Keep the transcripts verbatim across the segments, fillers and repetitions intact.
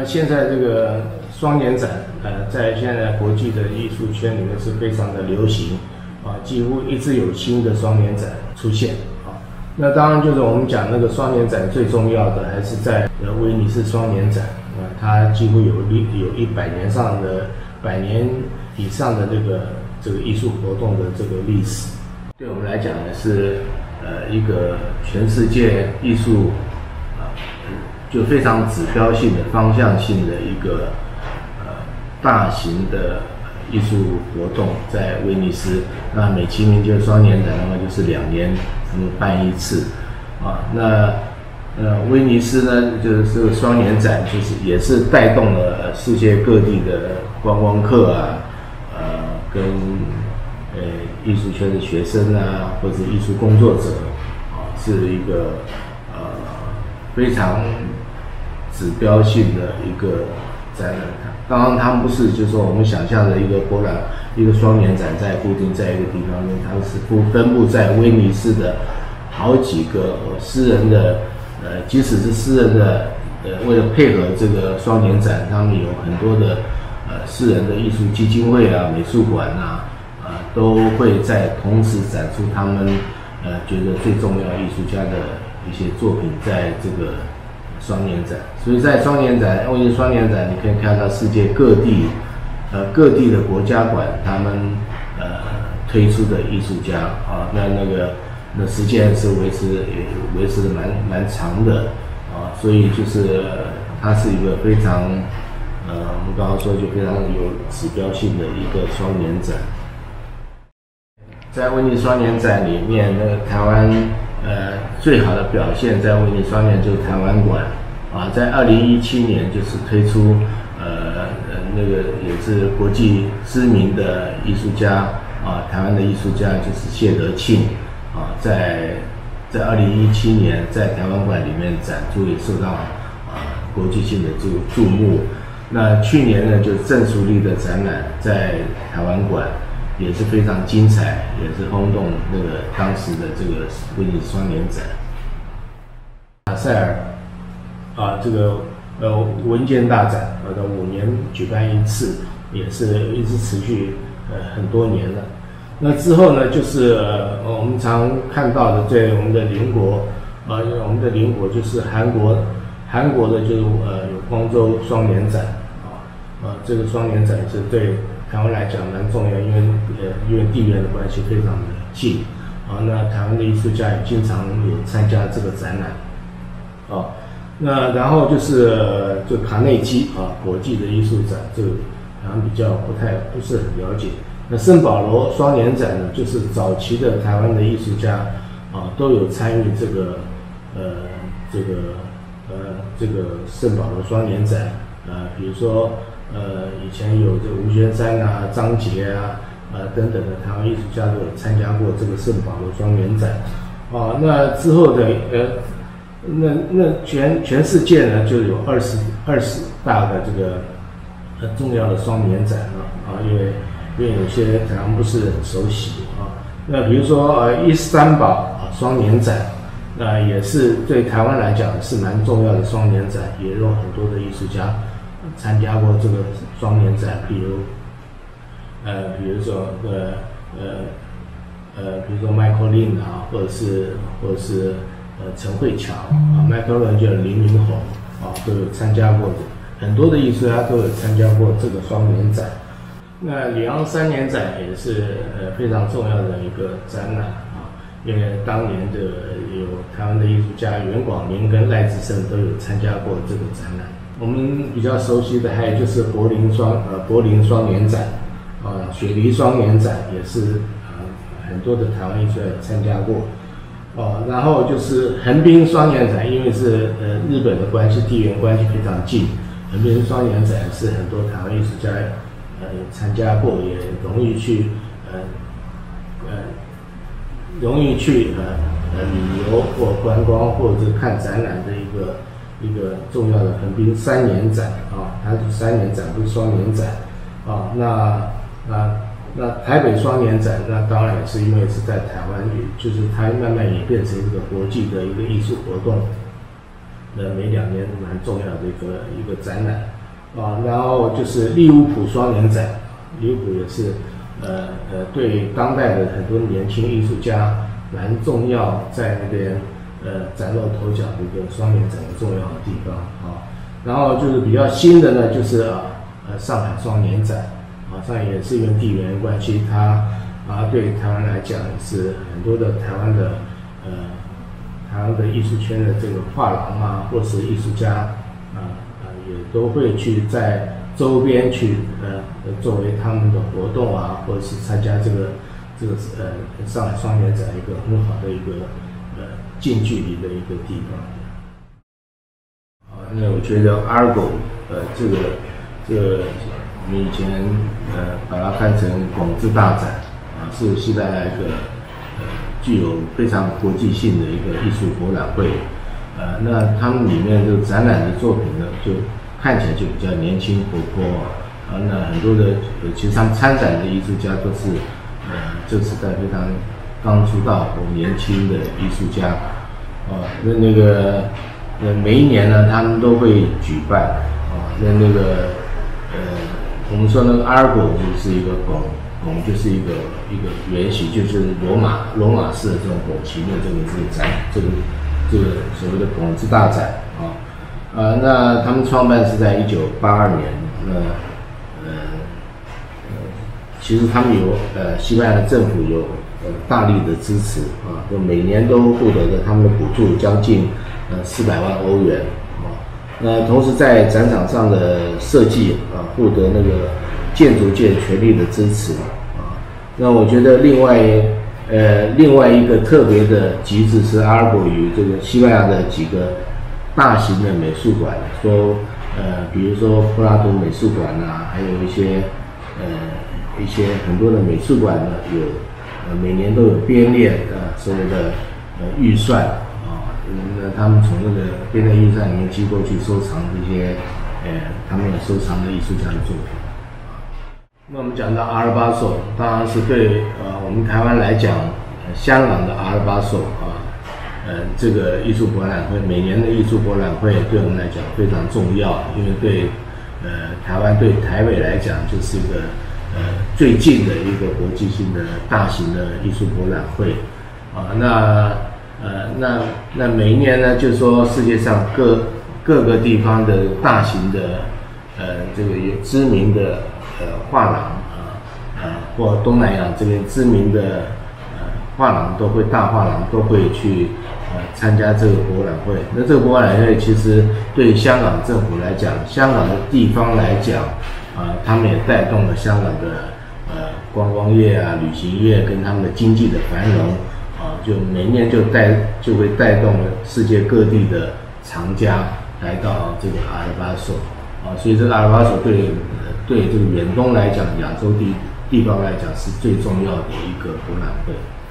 现在这个双年展，呃，在现在国际的艺术圈里面是非常的流行，啊，几乎一直有新的双年展出现，啊，那当然就是我们讲那个双年展最重要的还是在呃威尼斯双年展，啊，它几乎有有一百年上的百年以上的这个这个艺术活动的这个历史，对我们来讲呢是呃一个全世界艺术啊。就非常指标性的、方向性的一个呃大型的艺术活动，在威尼斯。那美其名就是双年展，那么就是两年他们办一次啊。那呃威尼斯呢，就是这个双年展，就是也是带动了世界各地的观光客啊，呃跟呃艺术圈的学生啊，或者艺术工作者啊，是一个呃非常指标性的一个展览。当然，他们不是就是说我们想象的一个博览一个双年展在固定在一个地方，因为它是分布在威尼斯的好几个私人的呃，即使是私人的呃，为了配合这个双年展，他们有很多的呃私人的艺术基金会啊、美术馆啊，呃，都会在同时展出他们呃觉得最重要艺术家的一些作品在这个双年展。所以在双年展，威尼斯双年展，你可以看到世界各地，呃，各地的国家馆他们呃推出的艺术家啊，那那个那时间是维持也维持的蛮蛮长的啊，所以就是它是一个非常呃，我们刚刚说就非常有指标性的一个双年展。在威尼斯双年展里面，那个台湾呃最好的表现在威尼斯双年就是台湾馆啊，在二零一七年就是推出呃那个也是国际知名的艺术家啊，台湾的艺术家就是谢德庆啊，在在二零一七年在台湾馆里面展出，也受到啊国际性的这个注目。那去年呢，就是郑淑丽的展览在台湾馆也是非常精彩，也是轰动那个当时的这个威尼斯双年展。马塞尔啊，这个呃文件大展，呃，五年举办一次，也是一直持续呃很多年了。那之后呢，就是呃我们常看到的，在我们的邻国，呃，我们的邻国就是韩国，韩国的就是呃有光州双年展啊，呃这个双年展是对台湾来讲蛮重要，因为呃因为地缘的关系非常的近啊，那台湾的艺术家也经常有参加这个展览啊。那然后就是呃就卡内基啊国际的艺术展，这个好像比较不太不是很了解。那圣保罗双年展呢，就是早期的台湾的艺术家啊都有参与这个呃这个呃这个圣保罗双年展啊，比如说呃以前有这个吴宣山啊、张杰啊呃等等的台湾艺术家都有参加过这个圣保罗双年展啊。那之后的呃那那全全世界呢就有二十二十大的这个很重要的双年展了啊，因为因为有些可能不是很熟悉啊。那比如说呃伊斯坦堡啊双年展，那也是对台湾来讲是蛮重要的双年展，也有很多的艺术家参加过这个双年展，比如呃比如说呃呃呃比如说 Michael Lin 啊，或者是或者是呃陈慧乔啊 ，Michael Lin 就是林明宏啊，都有参加过的，很多的艺术家都有参加过这个双年展。那里昂三年展也是呃非常重要的一个展览啊，因为当年的有台湾的艺术家袁广明跟赖志胜都有参加过这个展览。我们比较熟悉的还有就是柏林双呃柏林双年展啊，雪梨双年展也是呃很多的台湾艺术家有参加过哦。然后就是横滨双年展，因为是呃日本的关系，地缘关系非常近，横滨双年展是很多台湾艺术家呃参加过，也容易去呃呃容易去呃呃旅游或观光或者是看展览的一个一个重要的横滨三年展啊，它是三年展不是双年展啊。那那那台北双年展，那当然也是因为是在台湾，就是它慢慢也变成一个国际的一个艺术活动。 呃每两年蛮重要的一个一个展览啊。然后就是利物浦双年展，利物浦也是呃呃对当代的很多年轻艺术家蛮重要，在那边呃崭露头角的一个双年展的重要的地方啊。然后就是比较新的呢，就是啊呃上海双年展啊，上海也是因为地缘关系，它啊对台湾来讲是很多的台湾的呃台湾的艺术圈的这个画廊啊，或是艺术家啊啊也都会去在周边去呃作为他们的活动啊，或者是参加这个这个呃上海双年展一个很好的一个呃近距离的一个地方。啊，那我觉得 Argo 呃这个这个你以前呃把它看成广智大展啊，是西班牙一个呃具有非常国际性的一个艺术博览会。呃，那他们里面这个展览的作品呢，就看起来就比较年轻活泼啊。那很多的其实他们参展的艺术家都是呃这个时代非常刚出道或年轻的艺术家啊。那那个呃每一年呢，他们都会举办啊。那那个呃我们说那个 Argo 就是一个拱拱就是一个一个圆形，就是罗马罗马式的这种拱形的这个这个展这个。这个所谓的广智大展啊，呃，那他们创办是在一九八二年，那呃呃，其实他们有呃西班牙的政府有呃大力的支持啊，就每年都获得的他们的补助将近呃四百万欧元啊。那同时在展场上的设计啊，获得那个建筑界全力的支持啊。那我觉得另外。呃，另外一个特别的机制是 Argo 与这个西班牙的几个大型的美术馆，说呃，比如说普拉多美术馆啊，还有一些呃一些很多的美术馆呢，有呃每年都有编列呃所谓的呃预算啊，那他们从那个编列预算里面机构去收藏这些呃他们有收藏的艺术家的作品。那我们讲到阿尔巴索，当然是对呃我们台湾来讲，呃、香港的阿尔巴索啊，呃这个艺术博览会，每年的艺术博览会对我们来讲非常重要，因为对呃台湾对台北来讲就是一个呃最近的一个国际性的大型的艺术博览会啊。那呃那那每一年呢，就是说世界上各各个地方的大型的呃这个有知名的。呃，画廊啊，呃，或东南亚这边知名的呃画廊都会大画廊都会去呃参加这个博览会。那这个博览会其实对香港政府来讲，香港的地方来讲，啊、呃，他们也带动了香港的呃观光业啊、旅行业跟他们的经济的繁荣啊、呃，就每年就带就会带动了世界各地的藏家来到这个阿尔巴索啊，所以这个阿尔巴索对。对这个远东来讲，亚洲地地方来讲是最重要的一个博览会。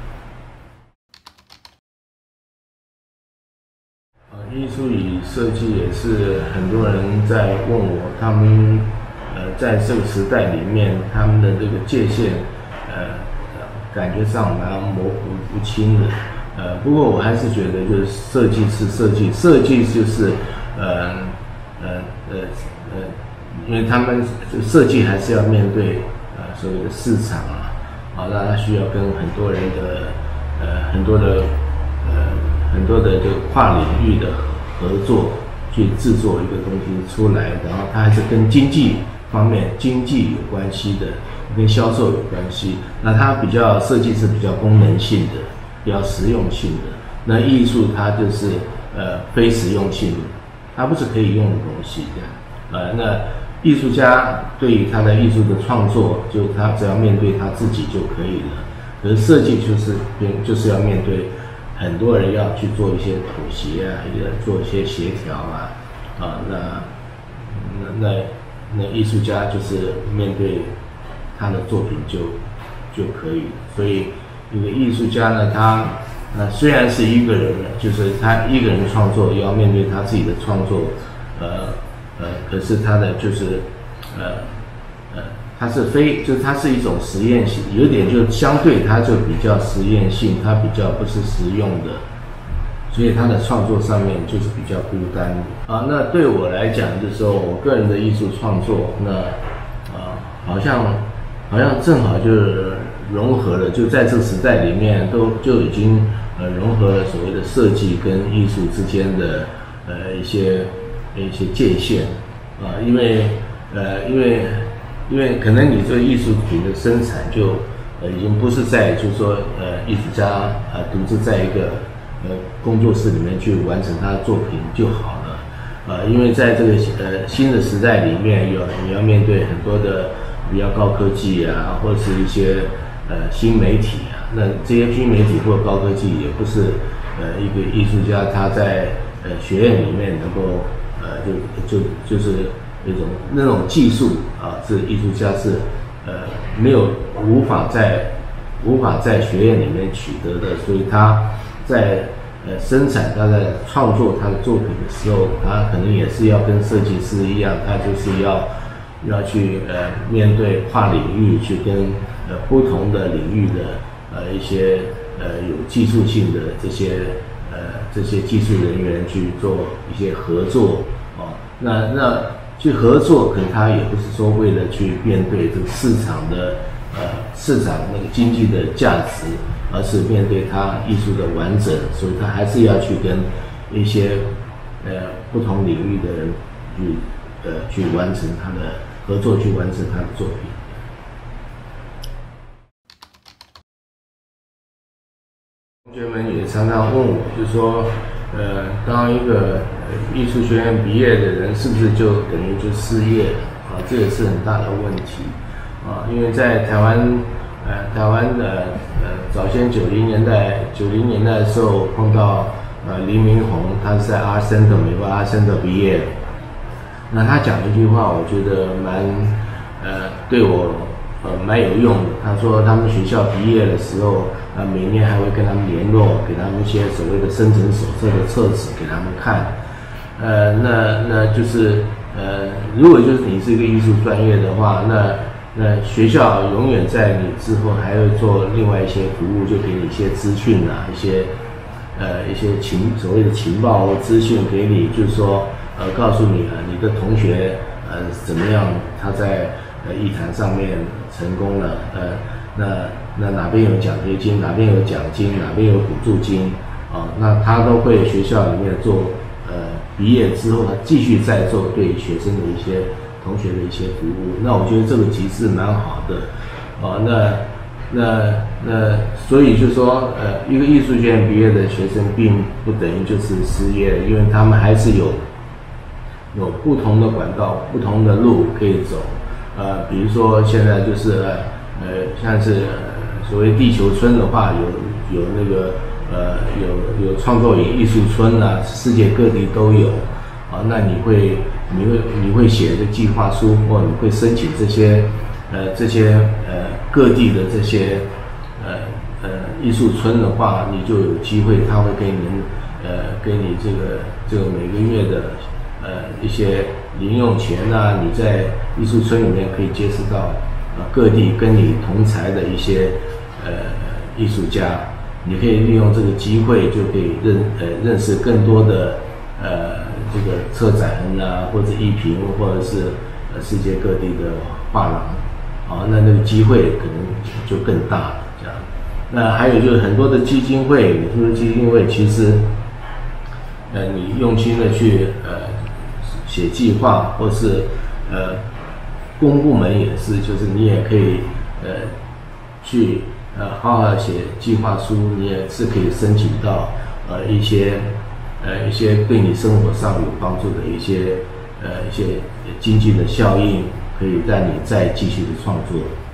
呃，艺术与设计也是很多人在问我，他们呃在这个时代里面，他们的这个界限，呃，感觉上蛮模糊不清的。呃，不过我还是觉得，就是设计是设计，设计就是呃呃呃呃。因为他们设计还是要面对呃所谓的市场啊，啊，那他需要跟很多人的呃很多的呃很多的这个跨领域的合作去制作一个东西出来，然后它还是跟经济方面经济有关系的，跟销售有关系。那它比较设计是比较功能性的，比较实用性的。那艺术它就是呃非实用性的，它不是可以用的东西的，呃那。艺术家对于他的艺术的创作，就他只要面对他自己就可以了。可是设计就是就是要面对很多人要去做一些妥协啊，也做一些协调啊，啊，那那那那艺术家就是面对他的作品就就可以了。所以一个艺术家呢，他呃虽然是一个人，就是他一个人创作，要面对他自己的创作，呃。呃，可是它的就是，呃，呃，它是非，就是它是一种实验性，有点就相对它就比较实验性，它比较不是实用的， 所以他的创作上面就是比较孤单啊。那对我来讲，就是说我个人的艺术创作，那啊好像好像正好就是融合了，就在这个时代里面都就已经呃融合了所谓的设计跟艺术之间的呃一些一些界限啊，因为呃因为因为可能你这个艺术品的生产就呃已经不是在就是说呃艺术家啊、呃、独自在一个呃，工作室里面去完成他的作品就好了，呃，因为在这个呃新的时代里面，有你要面对很多的比较高科技啊，或者是一些呃新媒体啊，那这些新媒体或者高科技也不是呃一个艺术家他在呃学院里面能够呃就就就是那种那种技术啊，是艺术家是呃没有无法在无法在学院里面取得的，所以他在呃生产他在创作他的作品的时候，他可能也是要跟设计师一样，他就是要要去呃面对跨领域，去跟呃不同的领域的呃一些呃有技术性的这些呃这些技术人员去做一些合作哦。那那去合作，可能他也不是说为了去面对这个市场的呃市场那个经济的价值。而是面对它艺术的完整，所以他还是要去跟一些呃不同领域的人去呃去完成他的合作，去完成他的作品。同学们也常常问我，就是说，呃，当一个艺术学院毕业的人，是不是就等于就失业了啊？这也是很大的问题啊，因为在台湾。呃，台湾的呃早先九零年代九零年代的时候碰到呃黎明洪，他是在阿森的美国阿森的毕业的。那他讲一句话，我觉得蛮呃对我呃蛮有用的。他说他们学校毕业的时候，呃每年还会跟他们联络，给他们一些所谓的生存手册的册子给他们看。呃，那那就是呃如果就是你是一个艺术专业的话，那那学校永远在你之后还会做另外一些服务，就给你一些资讯啊，一些呃一些情所谓的情报或资讯给你，就是说呃告诉你啊，你的同学呃怎么样，他在呃艺坛上面成功了，呃那那哪边有奖学金，哪边有奖金，哪边有补助金啊，那他都会学校里面做呃毕业之后，他继续再做对学生的一些。同学的一些服务，那我觉得这个机制蛮好的，哦，那那那所以就说，呃，一个艺术学院毕业的学生，并不等于就是失业，因为他们还是有有不同的管道、不同的路可以走，呃，比如说现在就是呃像是所谓地球村的话，有有那个呃有有创作营艺术村啊，世界各地都有。啊，那你会你会你会写这计划书，或你会申请这些呃这些呃各地的这些呃呃艺术村的话，你就有机会，他会给你们呃给你这个这个每个月的呃一些零用钱啊，你在艺术村里面可以接触到呃各地跟你同才的一些呃艺术家，你可以利用这个机会就可以认呃认识更多的呃。这个策展人啊，或者艺评，或者是呃世界各地的画廊，啊，那那个机会可能就更大了。这样，那还有就是很多的基金会，很多的基金会其实，呃，你用心的去呃写计划，或是呃公部门也是，就是你也可以呃去呃好好写计划书，你也是可以申请到呃一些。呃，一些对你生活上有帮助的一些呃一些经济的效应，可以让你再继续的创作。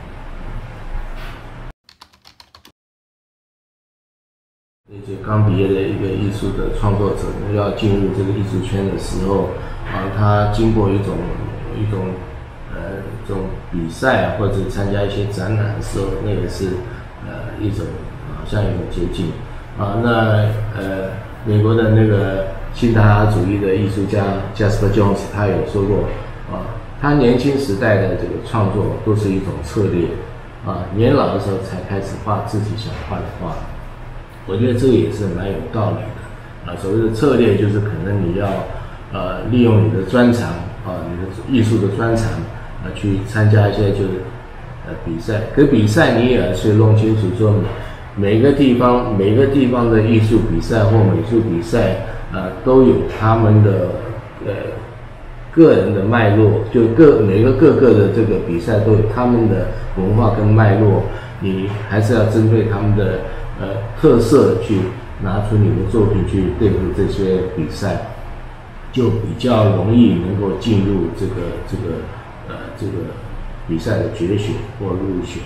那些刚毕业的一个艺术的创作者，要进入这个艺术圈的时候，啊，他经过一种一种呃这种比赛或者参加一些展览的时候，那也是呃一种好像一种捷径啊。那呃。美国的那个新达拉主义的艺术家 Jasper Jones， 他有说过啊，他年轻时代的这个创作都是一种策略啊，年老的时候才开始画自己想画的画。我觉得这个也是蛮有道理的啊，所谓的策略就是可能你要呃利用你的专长啊，你的艺术的专长啊，去参加一些就是呃比赛。可比赛你也要去弄清楚说，每个地方每个地方的艺术比赛或美术比赛啊，都有他们的呃个人的脉络，就各每个各个的这个比赛都有他们的文化跟脉络，你还是要针对他们的呃特色去拿出你的作品去对付这些比赛，就比较容易能够进入这个这个呃这个比赛的决选或入选。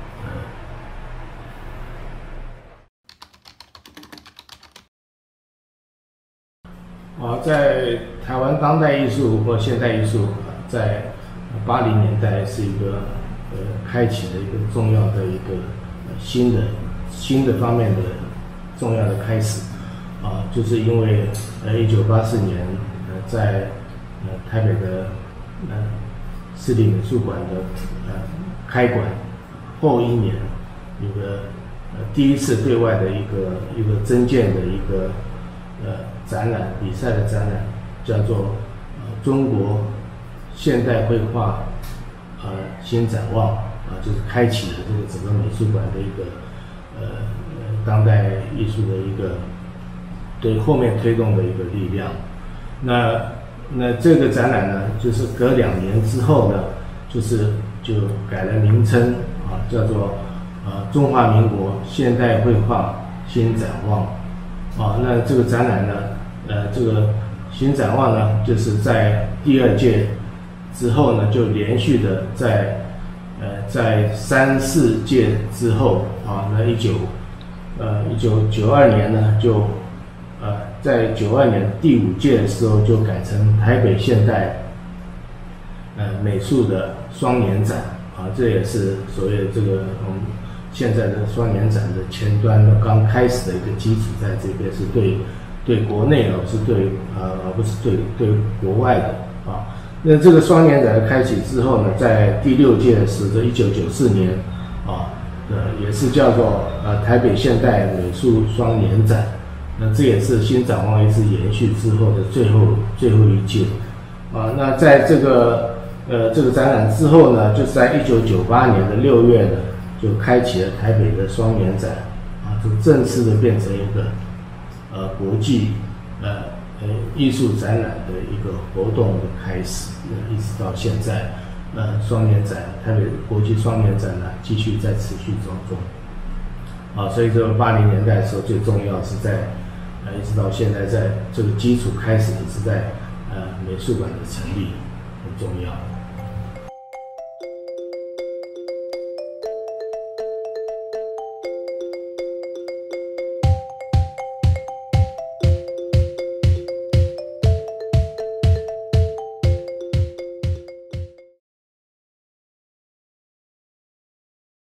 啊，在台湾当代艺术或现代艺术，在八零年代是一个呃开启的一个重要的一个新的新的方面的重要的开始。啊，就是因为呃一九八四年呃在呃台北的呃市立美术馆的呃开馆后一年，有个呃第一次对外的一个一个增建的一个呃展览比赛的展览，叫做呃中国现代绘画呃新展望啊，就是开启了这个整个美术馆的一个呃当代艺术的一个对后面推动的一个力量。那那这个展览呢，就是隔两年之后呢，就是就改了名称啊，叫做呃中华民国现代绘画新展望啊。那这个展览呢，呃，这个新展望呢，就是在第二届之后呢，就连续的在呃在三四届之后啊，那一九呃一九九二年呢，就呃在九二年第五届的时候就改成台北现代呃美术的双年展啊，这也是所谓的这个我们现在的双年展的前端的刚开始的一个基础，在这边是对对国内而是对呃而不是对对国外的啊。那这个双年展的开启之后呢，在第六届的时候，一九九四年啊，呃也是叫做呃台北现代美术双年展。那这也是新展望一直延续之后的最后最后一届啊。那在这个呃这个展览之后呢，就是在一九九八年的六月呢，就开启了台北的双年展啊，就正式的变成一个呃国际呃呃艺术展览的一个活动的开始，一直到现在，呃双年展台北国际双年展呢继续在持续当中啊。所以这个八零年代的时候，最重要是在呃一直到现在，在这个基础开始一直在呃美术馆的成立很重要。